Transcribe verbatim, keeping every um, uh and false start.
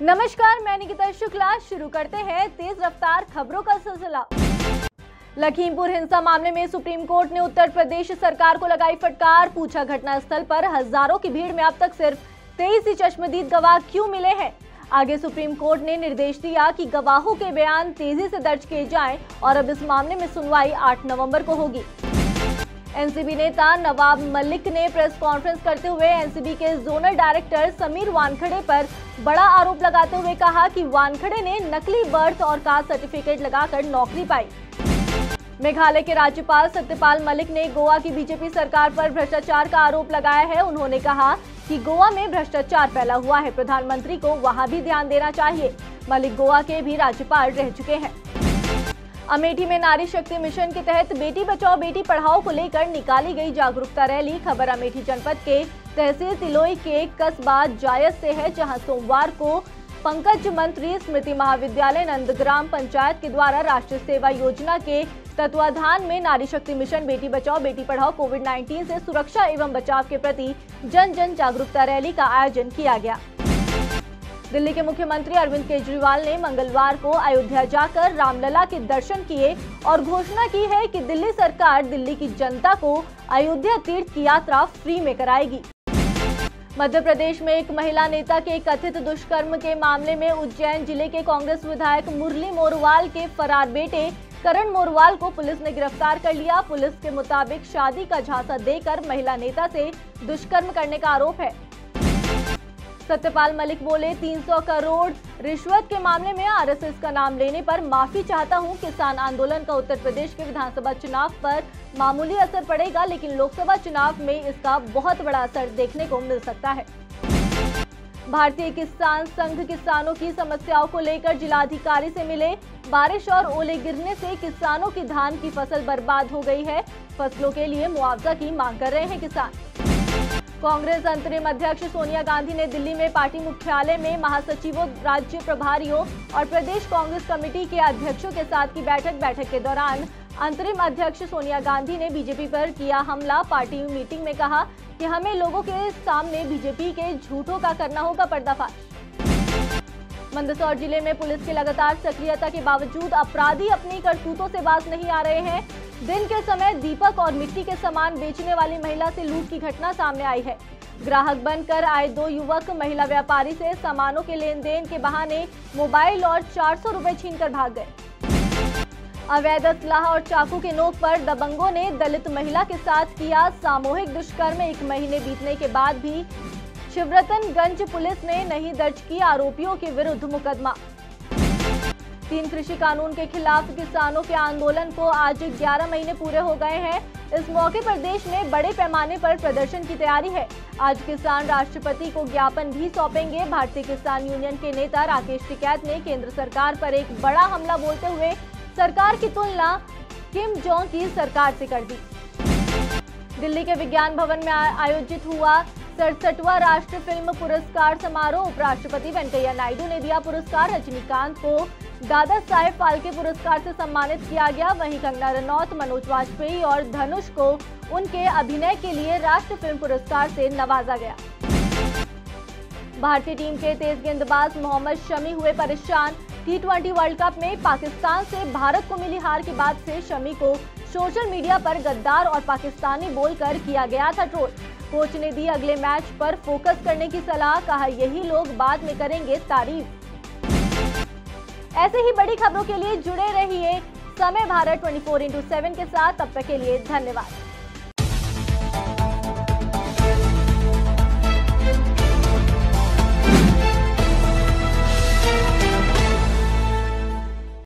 नमस्कार, मैं निकिता शुक्ला। शुरू करते हैं तेज रफ्तार खबरों का सिलसिला। लखीमपुर हिंसा मामले में सुप्रीम कोर्ट ने उत्तर प्रदेश सरकार को लगाई फटकार। पूछा, घटनास्थल पर हजारों की भीड़ में अब तक सिर्फ तेईस ही चश्मदीद गवाह क्यों मिले हैं। आगे सुप्रीम कोर्ट ने निर्देश दिया कि गवाहों के बयान तेजी से दर्ज किए जाएं और अब इस मामले में सुनवाई आठ नवंबर को होगी। एनसीबी नेता नवाब मलिक ने प्रेस कॉन्फ्रेंस करते हुए एनसीबी के जोनल डायरेक्टर समीर वानखड़े पर बड़ा आरोप लगाते हुए कहा कि वानखड़े ने नकली बर्थ और कास्ट सर्टिफिकेट लगाकर नौकरी पाई। मेघालय के राज्यपाल सत्यपाल मलिक ने गोवा की बीजेपी सरकार पर भ्रष्टाचार का आरोप लगाया है। उन्होंने कहा कि गोवा में भ्रष्टाचार फैला हुआ है, प्रधानमंत्री को वहां भी ध्यान देना चाहिए। मलिक गोवा के भी राज्यपाल रह चुके हैं। अमेठी में नारी शक्ति मिशन के तहत बेटी बचाओ बेटी पढ़ाओ को लेकर निकाली गई जागरूकता रैली। खबर अमेठी जनपद के तहसील तिलोई के कस्बा जायज से है, जहां सोमवार को पंकज मंत्री स्मृति महाविद्यालय नंदग्राम पंचायत के द्वारा राष्ट्रीय सेवा योजना के तत्वाधान में नारी शक्ति मिशन बेटी बचाओ बेटी पढ़ाओ कोविड उन्नीस से सुरक्षा एवं बचाव के प्रति जन जन जागरूकता रैली का आयोजन किया गया। दिल्ली के मुख्यमंत्री अरविंद केजरीवाल ने मंगलवार को अयोध्या जाकर रामलला के दर्शन किए और घोषणा की है कि दिल्ली सरकार दिल्ली की जनता को अयोध्या तीर्थ की यात्रा फ्री में कराएगी। मध्य प्रदेश में एक महिला नेता के कथित दुष्कर्म के मामले में उज्जैन जिले के कांग्रेस विधायक मुरली मोरवाल के फरार बेटे करण मोरवाल को पुलिस ने गिरफ्तार कर लिया। पुलिस के मुताबिक शादी का झांसा देकर महिला नेता से दुष्कर्म करने का आरोप है। सत्यपाल मलिक बोले, तीन सौ करोड़ रिश्वत के मामले में आरएसएस का नाम लेने पर माफी चाहता हूं। किसान आंदोलन का उत्तर प्रदेश के विधानसभा चुनाव पर मामूली असर पड़ेगा, लेकिन लोकसभा चुनाव में इसका बहुत बड़ा असर देखने को मिल सकता है। भारतीय किसान संघ किसानों की समस्याओं को लेकर जिलाधिकारी से मिले। बारिश और ओले गिरने से किसानों की धान की फसल बर्बाद हो गई है। फसलों के लिए मुआवजा की मांग कर रहे हैं किसान। कांग्रेस अंतरिम अध्यक्ष सोनिया गांधी ने दिल्ली में पार्टी मुख्यालय में महासचिवों, राज्य प्रभारियों और प्रदेश कांग्रेस कमेटी के अध्यक्षों के साथ की बैठक बैठक के दौरान अंतरिम अध्यक्ष सोनिया गांधी ने बीजेपी पर किया हमला। पार्टी मीटिंग में कहा कि हमें लोगों के सामने बीजेपी के झूठों का करना होगा पर्दाफाश। मंदसौर जिले में पुलिस की लगातार सक्रियता के बावजूद अपराधी अपनी करतूतों से बाज नहीं आ रहे हैं। दिन के समय दीपक और मिट्टी के सामान बेचने वाली महिला से लूट की घटना सामने आई है। ग्राहक बनकर आए दो युवक महिला व्यापारी से सामानों के लेन देन के बहाने मोबाइल और चार सौ रुपए छीनकर भाग गए। अवैध असलाह और चाकू के नोक पर दबंगों ने दलित महिला के साथ किया सामूहिक दुष्कर्म। एक महीने बीतने के बाद भी शिवरतनगंज पुलिस ने नहीं दर्ज किया आरोपियों के विरुद्ध मुकदमा। तीन कृषि कानून के खिलाफ किसानों के आंदोलन को आज ग्यारह महीने पूरे हो गए हैं। इस मौके पर देश में बड़े पैमाने पर प्रदर्शन की तैयारी है। आज किसान राष्ट्रपति को ज्ञापन भी सौंपेंगे। भारतीय किसान यूनियन के नेता राकेश टिकैत ने केंद्र सरकार पर एक बड़ा हमला बोलते हुए सरकार की तुलना किम जोंग की सरकार से कर दी। दिल्ली के विज्ञान भवन में आयोजित हुआ सड़सठवां राष्ट्रीय फिल्म पुरस्कार समारोह। उपराष्ट्रपति वेंकैया नायडू ने दिया पुरस्कार। रजनीकांत को दादा साहेब फाल्के पुरस्कार से सम्मानित किया गया। वहीं कंगना रनौत, मनोज वाजपेयी और धनुष को उनके अभिनय के लिए राष्ट्रीय फिल्म पुरस्कार से नवाजा गया। भारतीय टीम के तेज गेंदबाज मोहम्मद शमी हुए परेशान। टी ट्वेंटी वर्ल्ड कप में पाकिस्तान से भारत को मिली हार के बाद से शमी को सोशल मीडिया पर गद्दार और पाकिस्तानी बोलकर किया गया था ट्रोल। कोच ने दी अगले मैच पर फोकस करने की सलाह। कहा, यही लोग बाद में करेंगे तारीफ। ऐसे ही बड़ी खबरों के लिए जुड़े रहिए समय भारत चौबीस इंटू सात के साथ। तब तक के लिए धन्यवाद।